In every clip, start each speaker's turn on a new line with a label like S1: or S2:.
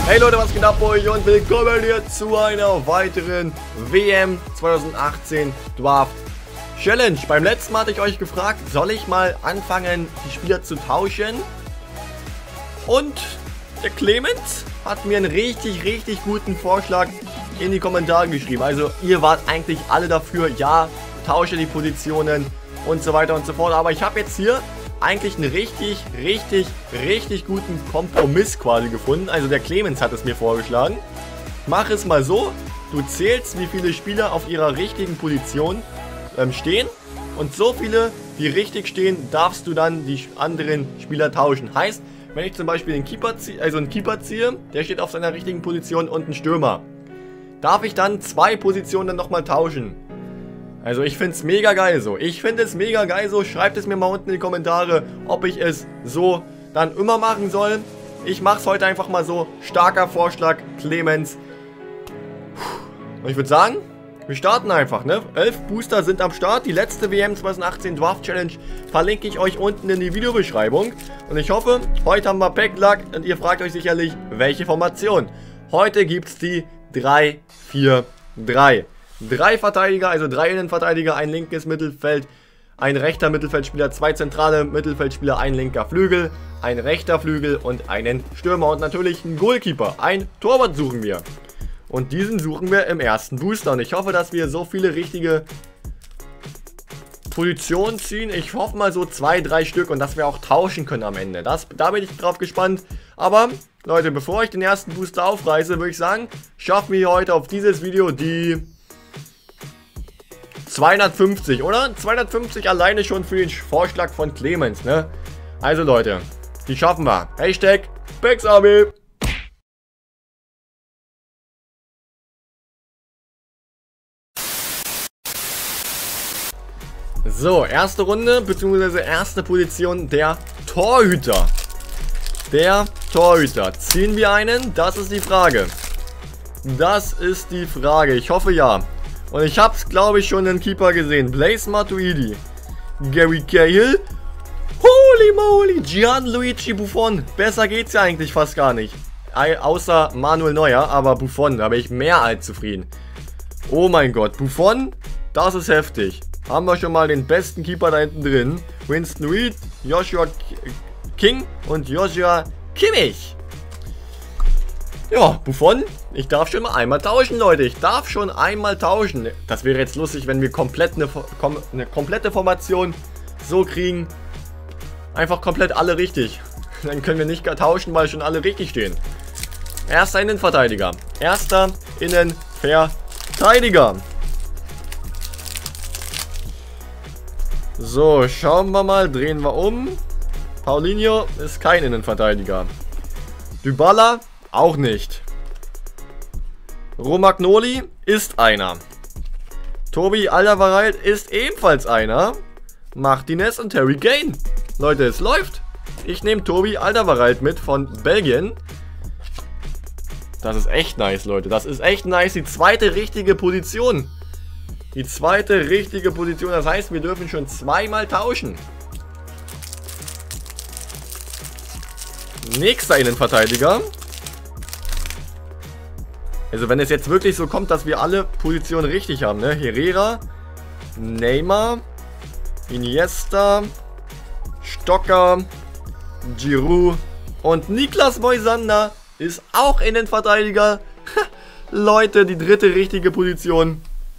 S1: Hey Leute, was geht ab bei euch und willkommen hier zu einer weiteren WM 2018 Draft Challenge. Beim letzten Mal hatte ich euch gefragt, soll ich mal anfangen, die Spieler zu tauschen? Und der Clemens hat mir einen richtig guten Vorschlag in die Kommentare geschrieben. Also ihr wart eigentlich alle dafür, ja, tausche die Positionen und so weiter und so fort. Aber ich habe jetzt hier eigentlich einen richtig guten Kompromiss quasi gefunden. Also der Clemens hat es mir vorgeschlagen. Mach es mal so, du zählst, wie viele Spieler auf ihrer richtigen Position stehen. Und so viele, die richtig stehen, darfst du dann die anderen Spieler tauschen. Heißt, wenn ich zum Beispiel den Keeper ziehe, einen Keeper ziehe, der steht auf seiner richtigen Position und einen Stürmer, darf ich dann 2 Positionen dann nochmal tauschen. Also ich finde es mega geil so. Schreibt es mir mal unten in die Kommentare, ob ich es so dann immer machen soll. Ich mache es heute einfach mal so. Starker Vorschlag, Clemens. Und ich würde sagen, wir starten einfach, ne? 11 Booster sind am Start. Die letzte WM 2018 Draft Challenge verlinke ich euch unten in die Videobeschreibung. Und ich hoffe, heute haben wir Pack-Luck und ihr fragt euch sicherlich, welche Formation. Heute gibt es die 3-4-3. 3 Verteidiger, also 3 Innenverteidiger, ein linkes Mittelfeld, ein rechter Mittelfeldspieler, 2 zentrale Mittelfeldspieler, ein linker Flügel, ein rechter Flügel und einen Stürmer und natürlich einen Goalkeeper. Ein Torwart suchen wir. Und diesen suchen wir im ersten Booster. Und ich hoffe, dass wir so viele richtige Positionen ziehen. Ich hoffe mal so 2-3 Stück und dass wir auch tauschen können am Ende. Da bin ich drauf gespannt. Aber Leute, bevor ich den ersten Booster aufreiße, würde ich sagen, schaffen wir heute auf dieses Video die 250, oder? 250 alleine schon für den Vorschlag von Clemens, ne? Also Leute, die schaffen wir. Hashtag PaxArmy. So, erste Runde, beziehungsweise erste Position, der Torhüter. Der Torhüter. Ziehen wir einen? Das ist die Frage. Ich hoffe ja. Und ich habe, glaube ich, schon den Keeper gesehen. Blaise Matuidi. Gary Cahill. Holy moly. Gianluigi Buffon. Besser geht's ja eigentlich fast gar nicht. Außer Manuel Neuer. Aber Buffon, da bin ich mehr als zufrieden. Oh mein Gott. Buffon, das ist heftig. Haben wir schon mal den besten Keeper da hinten drin. Winston Reed, Joshua King und Joshua Kimmich. Ja, Buffon, ich darf schon mal einmal tauschen, Leute. Das wäre jetzt lustig, wenn wir komplett eine komplette Formation so kriegen. Einfach komplett alle richtig. Dann können wir nicht gar tauschen, weil schon alle richtig stehen. Erster Innenverteidiger. So, schauen wir mal. Drehen wir um. Paulinho ist kein Innenverteidiger. Dybala auch nicht. Romagnoli ist einer. Toby Alderweireld ist ebenfalls einer. Martinez und Harry Kane. Leute, es läuft. Ich nehme Toby Alderweireld mit von Belgien. Das ist echt nice, Leute. Das ist echt nice. Die zweite richtige Position. Das heißt, wir dürfen schon zweimal tauschen. Nächster Innenverteidiger. Also wenn es jetzt wirklich so kommt, dass wir alle Positionen richtig haben, ne? Herrera, Neymar, Iniesta, Stocker, Giroud und Niklas Moisander ist auch Innenverteidiger. Leute, die dritte richtige Position.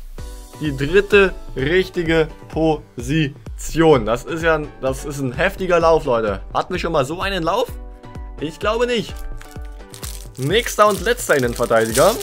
S1: Das ist ein heftiger Lauf, Leute. Hatten wir schon mal so einen Lauf? Ich glaube nicht. Nächster und letzter Innenverteidiger.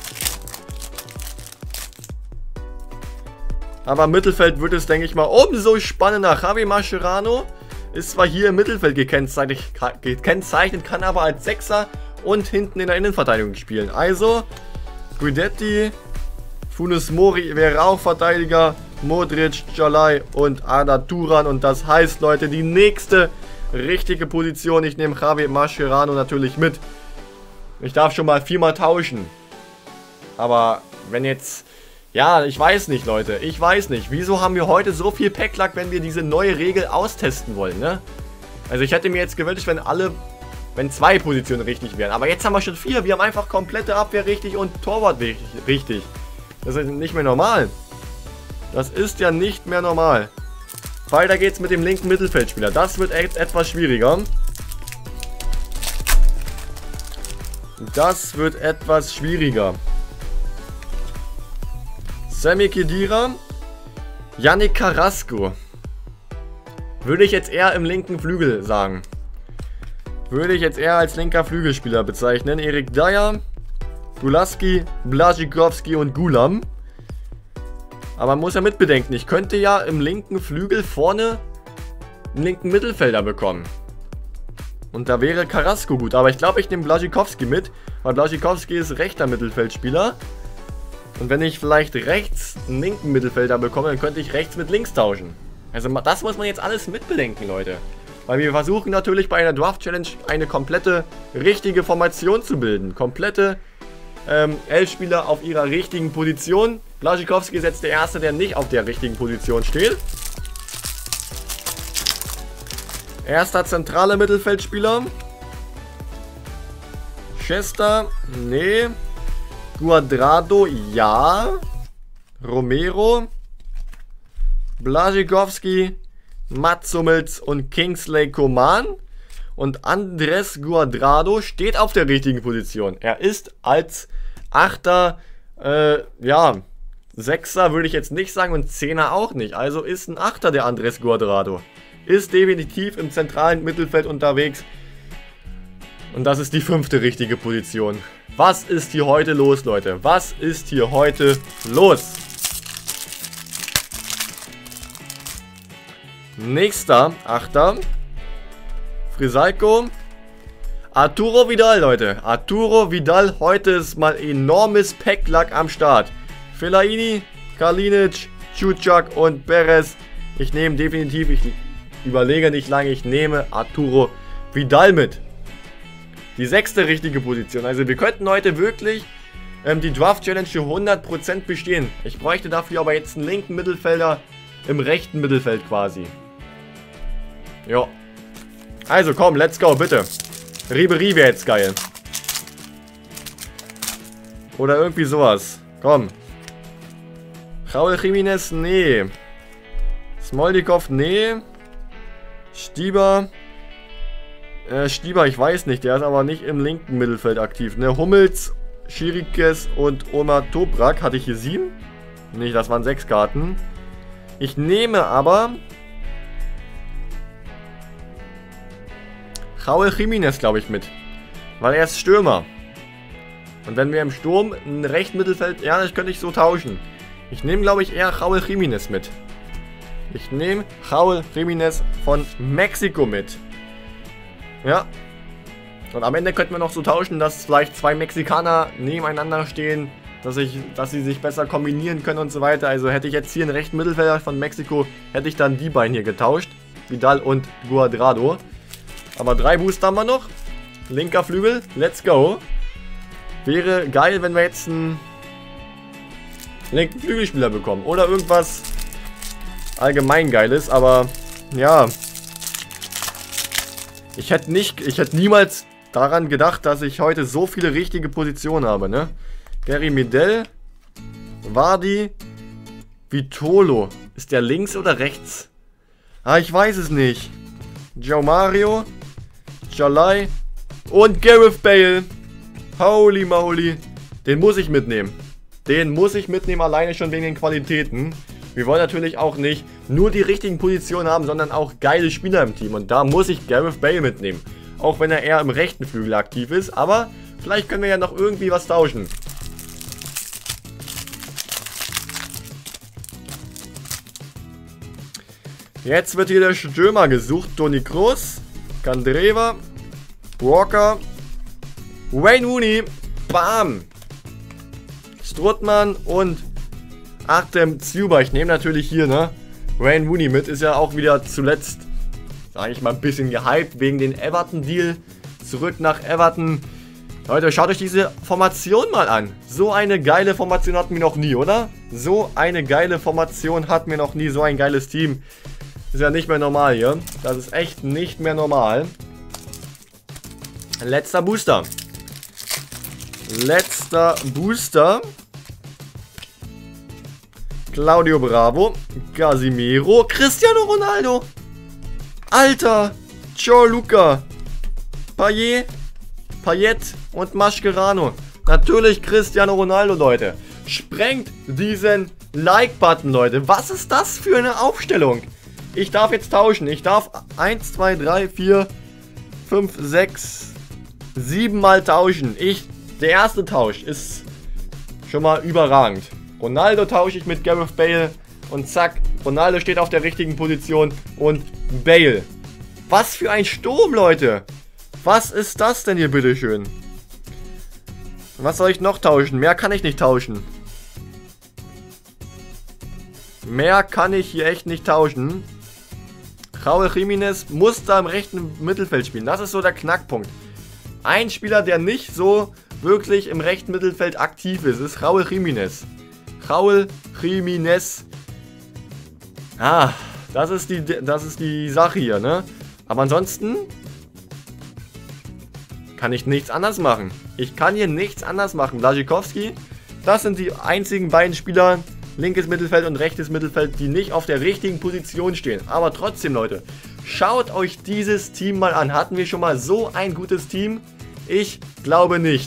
S1: Aber im Mittelfeld wird es, denke ich mal, umso spannender. Javi Mascherano ist zwar hier im Mittelfeld gekennzeichnet, kann aber als Sechser und hinten in der Innenverteidigung spielen. Also, Guidetti, Funes Mori wäre auch Verteidiger, Modric, Jalai und Arda Turan. Und das heißt, Leute, die nächste richtige Position. Ich nehme Javi Mascherano natürlich mit. Ich darf schon mal 4-mal tauschen. Aber wenn jetzt... Ja, ich weiß nicht, Leute. Ich weiß nicht. Wieso haben wir heute so viel Pack-Luck, wenn wir diese neue Regel austesten wollen, ne? Also ich hätte mir jetzt gewünscht, wenn alle wenn 2 Positionen richtig wären. Aber jetzt haben wir schon 4. Wir haben einfach komplette Abwehr richtig und Torwart richtig. Das ist nicht mehr normal. Das ist ja nicht mehr normal. Weiter geht's mit dem linken Mittelfeldspieler. Das wird etwas schwieriger. Das wird etwas schwieriger. Sami Khedira. Yannick Carrasco. Würde ich jetzt eher im linken Flügel sagen. Würde ich jetzt eher als linker Flügelspieler bezeichnen. Erik Dyer, Gulaski, Błaszczykowski und Gulam. Aber man muss ja mitbedenken, ich könnte ja im linken Flügel vorne einen linken Mittelfelder bekommen. Und da wäre Carrasco gut. Aber ich glaube, ich nehme Błaszczykowski mit, weil Błaszczykowski ist rechter Mittelfeldspieler. Und wenn ich vielleicht rechts einen linken Mittelfelder bekomme, dann könnte ich rechts mit links tauschen. Also das muss man jetzt alles mitbedenken, Leute. Weil wir versuchen natürlich bei einer Draft-Challenge eine komplette richtige Formation zu bilden. Komplette 11 Spieler auf ihrer richtigen Position. Błaszczykowski ist jetzt der Erste, der nicht auf der richtigen Position steht. Erster zentraler Mittelfeldspieler. Chester, nee. Cuadrado, ja. Romero. Błaszczykowski, Mats Hummels und Kingsley Coman. Und Andrés Guadrado steht auf der richtigen Position. Er ist als Achter, ja, Sechser würde ich jetzt nicht sagen und Zehner auch nicht. Also ist ein Achter der Andrés Guadrado. Ist definitiv im zentralen Mittelfeld unterwegs. Und das ist die 5. richtige Position. Was ist hier heute los, Leute? Was ist hier heute los? Nächster Achter. Frisalko. Arturo Vidal, Leute. Arturo Vidal, heute ist mal enormes Packlack am Start. Fellaini, Kalinic, Čučak und Perez. Ich nehme definitiv, ich überlege nicht lange, ich nehme Arturo Vidal mit. Die 6. richtige Position. Also wir könnten heute wirklich die Draft Challenge für 100% bestehen. Ich bräuchte dafür aber jetzt einen linken Mittelfelder im rechten Mittelfeld quasi. Ja. Also komm, let's go, bitte. Ribéry wäre jetzt geil. Oder irgendwie sowas. Komm. Raúl Jiménez, nee. Smoldikov, nee. Stieber. Stieber, ich weiß nicht. Der ist aber nicht im linken Mittelfeld aktiv. Ne? Hummels, Chiriques und Omar Toprak. Hatte ich hier 7? Nee, das waren 6 Karten. Ich nehme aber Raúl Jiménez, glaube ich, mit. Weil er ist Stürmer. Und wenn wir im Sturm ein rechten Mittelfeld... Ja, das könnte ich so tauschen. Ich nehme, glaube ich, eher Raúl Jiménez mit. Ich nehme Raúl Jiménez von Mexiko mit. Ja. Und am Ende könnten wir noch so tauschen, dass vielleicht 2 Mexikaner nebeneinander stehen. Dass sie sich besser kombinieren können und so weiter. Also hätte ich jetzt hier einen rechten Mittelfelder von Mexiko, hätte ich dann die beiden hier getauscht. Vidal und Guadrado. Aber 3 Booster haben wir noch. Linker Flügel, let's go. Wäre geil, wenn wir jetzt einen linken Flügelspieler bekommen. Oder irgendwas allgemein Geiles, aber ja. Ich hätte niemals daran gedacht, dass ich heute so viele richtige Positionen habe, ne? Gary Medel, Vardy, Vitolo. Ist der links oder rechts? Ah, ich weiß es nicht. Joe Mario, Chalai und Gareth Bale. Holy moly. Den muss ich mitnehmen. Den muss ich mitnehmen, alleine schon wegen den Qualitäten. Wir wollen natürlich auch nicht nur die richtigen Positionen haben, sondern auch geile Spieler im Team. Und da muss ich Gareth Bale mitnehmen. Auch wenn er eher im rechten Flügel aktiv ist. Aber vielleicht können wir ja noch irgendwie was tauschen. Jetzt wird hier der Stürmer gesucht. Toni Kroos, Kandreva, Walker, Wayne Rooney, bam! Strootman und Artem Dzyuba. Ich nehme natürlich hier, ne? Wayne Rooney mit. Ist ja auch wieder zuletzt, sage ich mal, ein bisschen gehypt wegen den Everton-Deal. Zurück nach Everton. Leute, schaut euch diese Formation mal an. So eine geile Formation hatten wir noch nie, oder? So eine geile Formation hatten wir noch nie. So ein geiles Team. Ist ja nicht mehr normal hier. Das ist echt nicht mehr normal. Letzter Booster. Letzter Booster. Claudio Bravo. Casimiro. Cristiano Ronaldo. Alter. Gianluca. Payet und Mascherano. Natürlich Cristiano Ronaldo, Leute. Sprengt diesen Like-Button, Leute. Was ist das für eine Aufstellung? Ich darf jetzt tauschen. Ich darf 1, 2, 3, 4, 5, 6, 7 Mal tauschen. Der erste Tausch ist schon mal überragend. Ronaldo tausche ich mit Gareth Bale. Und zack, Ronaldo steht auf der richtigen Position. Und Bale. Was für ein Sturm, Leute. Was ist das denn hier, bitteschön? Was soll ich noch tauschen? Mehr kann ich nicht tauschen. Mehr kann ich hier echt nicht tauschen. Raúl Jiménez muss da im rechten Mittelfeld spielen. Das ist so der Knackpunkt. Ein Spieler, der nicht so wirklich im rechten Mittelfeld aktiv ist Raúl Jiménez. Raúl Jiménez. Ah, das ist die Sache hier, ne? Aber ansonsten kann ich nichts anders machen. Ich kann hier nichts anders machen. Błaszczykowski, das sind die einzigen beiden Spieler, linkes Mittelfeld und rechtes Mittelfeld, die nicht auf der richtigen Position stehen. Aber trotzdem, Leute, schaut euch dieses Team mal an. Hatten wir schon mal so ein gutes Team? Ich glaube nicht.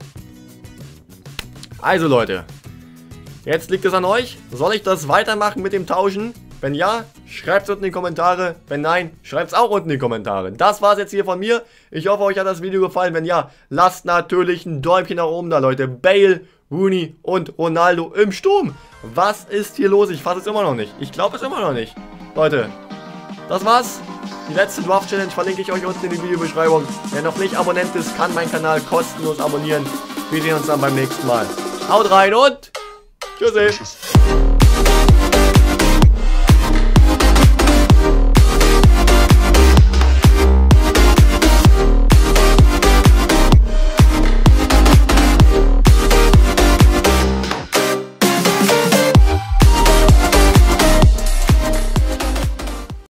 S1: Also, Leute, jetzt liegt es an euch. Soll ich das weitermachen mit dem Tauschen? Wenn ja, schreibt es unten in die Kommentare. Wenn nein, schreibt es auch unten in die Kommentare. Das war es jetzt hier von mir. Ich hoffe, euch hat das Video gefallen. Wenn ja, lasst natürlich ein Däumchen nach oben da, Leute. Bale, Rooney und Ronaldo im Sturm. Was ist hier los? Ich fasse es immer noch nicht. Ich glaube es immer noch nicht. Leute, das war's. Die letzte Draft Challenge verlinke ich euch unten in die Videobeschreibung. Wer noch nicht Abonnent ist, kann meinen Kanal kostenlos abonnieren. Wir sehen uns dann beim nächsten Mal. Haut rein und tschüssi.